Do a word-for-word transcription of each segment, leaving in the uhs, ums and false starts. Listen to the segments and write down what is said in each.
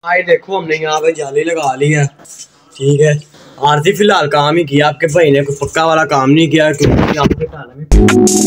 भाई देखो हमने यहाँ पे जाली लगा ली है, ठीक है। आरती फिलहाल काम ही किया, आपके भाई ने कोई पक्का वाला काम नहीं किया क्योंकि यहाँ पे टाला में।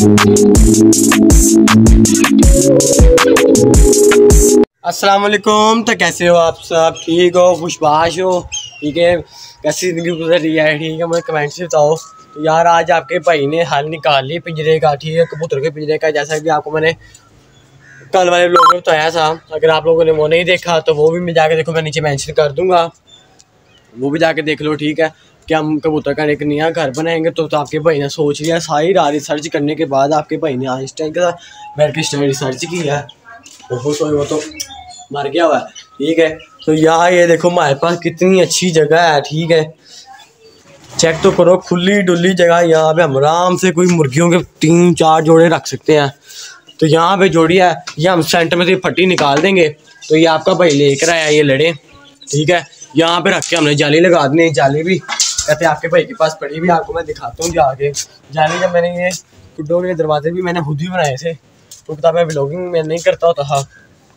अस्सलाम वालेकुम, तो कैसे हो आप सब? ठीक हो, खुशबाश हो? ठीक है, कैसी जिंदगी गुजर रही है? ठीक है, मुझे कमेंट से बताओ। तो यार आज आपके भाई ने हल निकाल ली पिंजरे का, ठीक है, कबूतर के पिंजरे का, जैसा कि आपको मैंने कल वाले लोगों ने बताया था। अगर आप लोगों ने वो नहीं देखा तो वो भी मैं जाके देखो, मैं नीचे मेंशन कर दूंगा, वो भी जाके देख लो, ठीक है। कि हम कबूतर का एक नया घर बनाएंगे तो, तो आपके भाई ने सोच लिया, सारी रात रिसर्च करने के बाद आपके भाई ने आइंस्टाइन के साथ बैठ के रिसर्च की है। बहुत वो तो मर गया हुआ है, ठीक है। तो यहाँ ये देखो हमारे पास कितनी अच्छी जगह है, ठीक है। चेक तो करो, खुली डुली जगह। यहाँ पे हम आराम से कोई मुर्गियों के तीन चार जोड़े रख सकते हैं। तो यहाँ पे जोड़ी है, ये हम सेंटर में से फट्टी निकाल देंगे। तो ये आपका भाई लेकर आया ये लड़े, ठीक है। यहाँ पे रख के हमने जाली लगा दी। जाली भी कहते हैं आपके भाई के पास पड़ी भी, आपको मैं दिखाता हूँ जाके जाली। जब मैंने ये गुड्डों के दरवाजे भी मैंने खुद ही बनाए थे, तो पता मैं व्लॉगिंग में नहीं करता होता था,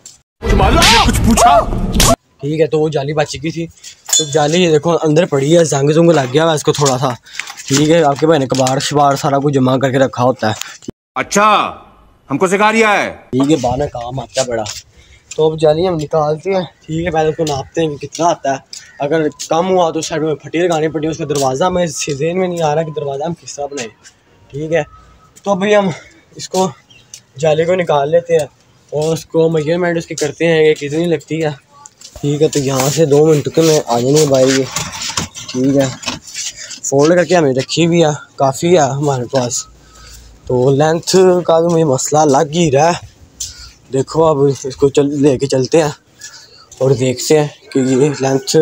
कुछ पूछा, ठीक है। तो वो जाली बच गई थी। तो जाली ये देखो अंदर पड़ी है, जंग जुंग लग गया है इसको थोड़ा सा, ठीक है। आपके भाई ने कबाड़ शबाड़ सारा कुछ जमा करके रखा होता है। अच्छा, हमको सिखा रिया है, ठीक है, बाना काम आता है बड़ा। तो अब जाली हम निकालते हैं, ठीक है। पहले उसको नापते हैं कि कितना आता है। अगर कम हुआ तो साइड में फटी लगानी पड़ी। उसका दरवाज़ा में सीजन में नहीं आ रहा कि दरवाज़ा हम किस तरह बनाए, ठीक है। तो अभी हम इसको जाली को निकाल लेते हैं और उसको मेजरमेंट उसकी करते हैं कि कितनी लगती है, ठीक है। तो यहाँ से दो मिनट के में आ जाएंगे भाई ये, ठीक है। फोल्ड करके हमें रखी भी है, काफ़ी है हमारे पास। तो लेंथ का भी मुझे मसला लग ही रहा है। देखो अब इसको चल लेके चलते हैं और देखते हैं कि ये लेंथ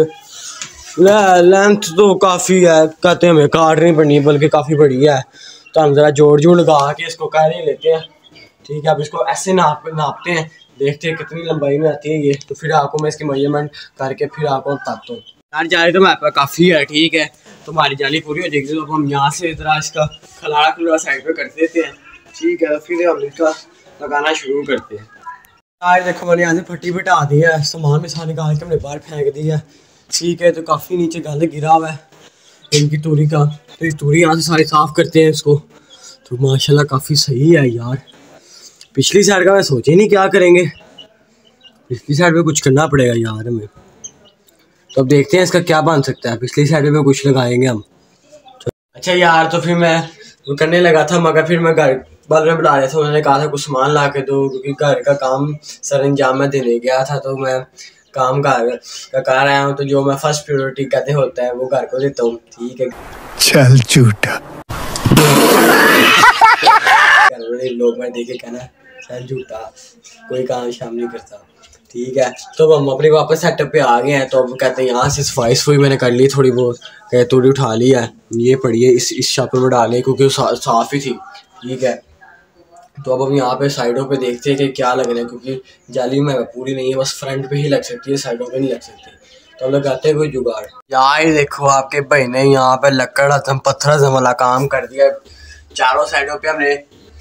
लेंथ तो काफ़ी है, कहते हैं हमें काटनी पड़नी बल्कि काफ़ी बड़ी है। तो हम ज़रा जोड़ जोड़ लगा के इसको काट लेते हैं, ठीक है। अब इसको ऐसे नाप नापते हैं, देखते हैं कितनी लंबाई में आती है ये। तो फिर आपको मैं इसकी मेजरमेंट करके फिर आपको बताता हूँ। यार जाली तो हमारे पास काफ़ी है, ठीक है। तो हमारी जाली पूरी हो जाएगी। तो हम यहाँ से ज़रा इसका खलाड़ा खुलाड़ा साइड पे कर देते हैं, ठीक है। फिर हम इसका लगाना शुरू करते हैं। यार देखो मैंने यहाँ से फट्टी बिठा दी है, सामान में सारा निकाल के हमने बाहर फेंक दिया है, ठीक है। तो काफ़ी नीचे गंद गिरा हुआ है इनकी तूरी का। तो इस तूरी यहाँ से सारी साफ़ करते हैं इसको। तो माशाल्लाह काफ़ी सही है यार। पिछली साइड का मैं सोचे नहीं क्या करेंगे, पिछली साइड पे कुछ करना पड़ेगा यार हमें। तो अब देखते हैं इसका क्या बन सकता है। पिछली साइड पे कुछ लगाएंगे हम। अच्छा यार, तो फिर मैं वो करने लगा था, मगर फिर मैं घर वाले बुला रहे थे, उन्होंने कहा था कुछ सामान ला के दो, क्योंकि घर का काम सर अंजाम में देने गया था। तो मैं काम घर का कर आया हूँ, तो जो मैं फर्स्ट प्रायोरिटी कहते होता है वो घर को देता हूँ, ठीक है। चल झूठा लोग मैं देखे कहना चल झूठा, कोई काम शाम नहीं करता, ठीक है। तो हम अपने वापस सेटअप पे आ गए हैं। तो अब कहते हैं यहाँ से सफाई सफाई मैंने कर ली थोड़ी बहुत, कहते थोड़ी उठा ली है, ये पड़ी है इस इस शापर में डालें क्योंकि वो सा, साफ़ ही थी, ठीक है। तो अब हम यहाँ पे साइडों पे देखते हैं कि क्या लग रहा है, क्योंकि जाली में पूरी नहीं है, बस फ्रंट पे ही लग सकती है, साइडों पे नहीं लग सकती। तो हम लगाते हैं कोई जुगाड़। यार देखो आपके भाई ने यहाँ पे लकड़ हथम पत्थर वाला काम कर दिया। चारों साइडों पे हमने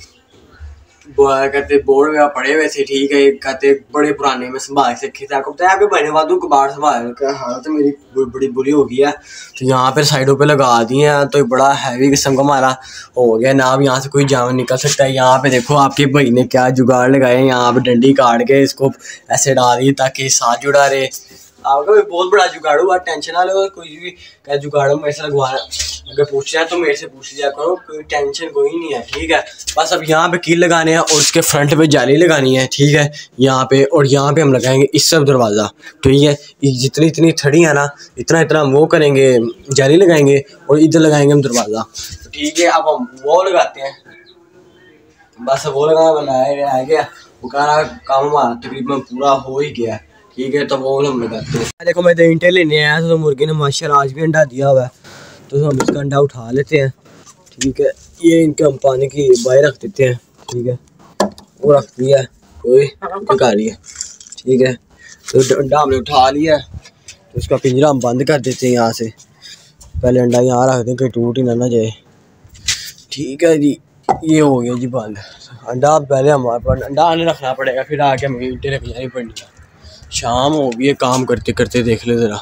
कहते बोर्ड में पड़े हुए थे, ठीक है। कहते बड़े पुराने में संभाल सीखे थे, आपको बताया आपके बहने वादू कबाड़ संभाल का हालत तो मेरी बड़ी बुरी हो गई है। तो यहाँ पे साइडों पे लगा दिए हैं, तो बड़ा हैवी किस्म का हमारा हो गया ना। अब यहाँ से कोई जानवर निकल सकता है। यहाँ पे देखो आपके भाई ने क्या जुगाड़ लगाए, यहाँ पे डंडी काट के इसको ऐसे डाल दी ताकि साथ जुड़ा रहे। आपका भी बहुत बड़ा जुगाड़ हुआ, टेंशन ना लो। कोई भी क्या जुगाड़ मेरे से लगवाना अगर पूछ रहा है तो मेरे से पूछ लिया करो, कोई टेंशन कोई नहीं है, ठीक है। बस अब यहाँ पे कील लगाने हैं और उसके फ्रंट पे जाली लगानी है, ठीक है। यहाँ पे और यहाँ पे हम लगाएंगे इस सब दरवाज़ा, ठीक है। जितनी इतनी थड़ी है ना, इतना इतना हम वो करेंगे, जाली लगाएंगे और इधर लगाएंगे हम दरवाज़ा, तो ठीक है। अब हम वो लगाते हैं, बस वो लगाना बनाया रह गया, वो सारा काम हमारा तकरीबन पूरा हो ही गया, ठीक है। तो वो हम लगाते हैं। देखो मैं तो इंटे लेने आया था, तो मुर्गी ने माशाल्लाह आज भी अंडा दिया हुआ है, तो हम इसका अंडा उठा लेते हैं, ठीक है। ये इनके हम पानी की बाहर रख देते हैं, ठीक है। वो रख दिया कोई निकाल लिया, ठीक है। तो अंडा हमने उठा लिया है, तो इसका पिंजरा हम बंद कर देते हैं यहाँ से। पहले अंडा यहाँ रख दें कि टूट ही ना ना जाए, ठीक है जी। ये हो गया जी बंद अंडा। पहले हमारे पास अंडा आने रखना पड़ेगा, फिर आके हमें ईंटें रख जानी पड़ेंगी, शाम हो गई है, काम करते करते देख ले जरा।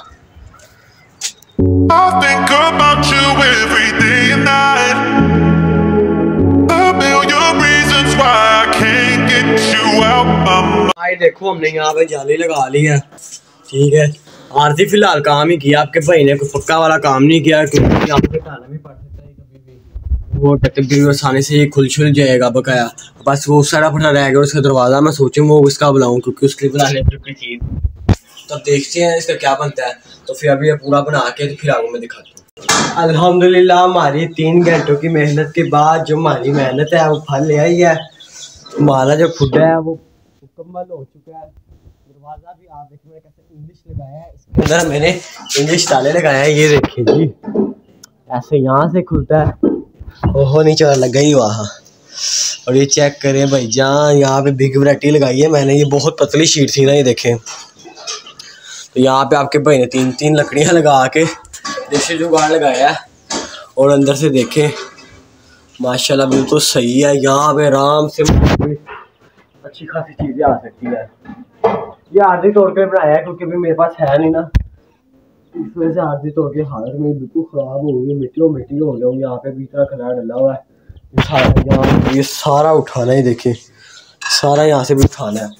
भाई देखो हमने यहाँ पे जाली लगा ली है, ठीक है। आरती फिलहाल काम ही किया, आपके भाई ने कोई पक्का वाला काम नहीं किया, क्योंकि यहाँ पे खाना भी पड़ सकता है कभी भी, वो तकरीबन आसानी से ये खुल छुल जाएगा बकाया। बस वो सारा फटा रह गया उसका दरवाज़ा, मैं सोचूं वो इसका बुलाऊं क्योंकि उसके बनाने की चीज़। तब देखते हैं इसका क्या बनता है, तो फिर अभी ये पूरा बना के तो फिर आपको मैं दिखाता हूँ। अल्हम्दुलिल्लाह हमारी तीन घंटों की मेहनत के बाद जो हमारी मेहनत है वो फल ले आई है। हमारा जो खुदा है वो मुकम्मल हो चुका है। दरवाज़ा भी आप देखिए मैंने कैसे इंग्लिश लगाया है, इसके अंदर मैंने इंग्लिश ताले लगाए हैं, ये देखिए जी ऐसे यहाँ से खुलता है। ओहो नीचे लगा ही वहाँ। और ये चेक करें भाई जान, यहाँ पे बिग वैरायटी लगाई है मैंने, ये बहुत पतली शीट थी ना, ये देखें। तो यहाँ पे आपके भाई ने तीन तीन लकड़ियाँ लगा के देसी जुगाड़ लगाया है, और अंदर से देखें माशाल्लाह बिल्कुल सही है। यहाँ पे आराम से अच्छी खासी चीज़ें आ सकती है। ये आरती तोड़ के बनाया है क्योंकि अभी मेरे पास है नहीं ना, इस वजह से आरती तोड़ के हालत मेरी बिल्कुल ख़राब हो गई, मिट्टी मिट्टी हो गया। यहाँ पे भी इतना खला डला हुआ है, ये सारा यहाँ ये सारा उठाना ही देखिए, सारा यहाँ से भी उठाना है।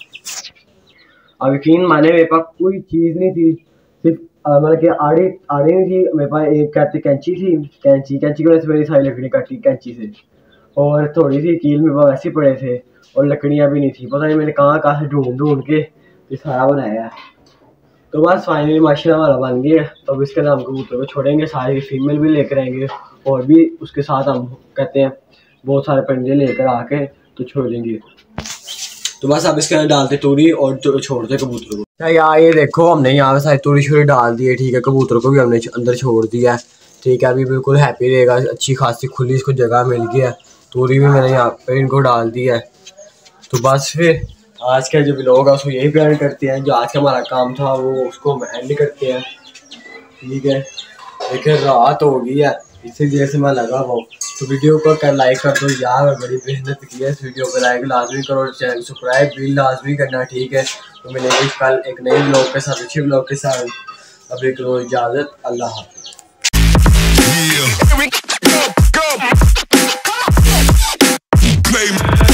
अब यकीन माने मेरे पास कोई चीज़ नहीं थी, सिर्फ मतलब कि आड़ी आड़ी नहीं थी मेरे पास, एक कहते कैंची थी, कैंची कैंची की वजह से मेरी सारी लकड़ी काटी कैंची से, और थोड़ी सी कील मेरे पास वैसे पड़े थे, और लकड़ियाँ भी नहीं थी, पता नहीं मैंने कहाँ कहाँ से ढूंढ ढूंढ के ये सारा बनाया है। तो बस फाइनली माशाल्लाह हमारा बन गया। तो अब इसके अंदर हम कबूतर को छोड़ेंगे, सारे फीमेल भी लेकर आएंगे, और भी उसके साथ हम कहते हैं बहुत सारे पंजे लेकर आके तो छोड़ेंगे। तो बस अब इसके अंदर डालते तूरी और छोड़ते कबूतर को। यार ये देखो हमने यहाँ पे सारी तूरी छुरी डाल दी है, ठीक है। कबूतर को भी हमने अंदर छोड़ दिया है, ठीक है। अभी बिल्कुल हैप्पी रहेगा, अच्छी खासी खुली इसको जगह मिल गई है। तूरी भी मैंने यहाँ पे इनको डाल दी है। तो बस फिर आज का जो व्लॉग है उसको यही पे एंड करते हैं, जो आज का हमारा काम था वो उसको हम एंड करते हैं, ठीक है। देखिए रात हो गई है, इसी देर से मैं लगा हुआ। तो वीडियो को कर लाइक कर दो यार, बड़ी मेहनत की है, इस वीडियो को लाइक लाजमी करो, चैनल सब्सक्राइब भी लाजमी करना, ठीक है। तो मिलेंगे कल एक नए व्लॉग के साथ, अच्छे व्लॉग के साथ। अभी करो इजाज़त, अल्लाह हाफ़िज़।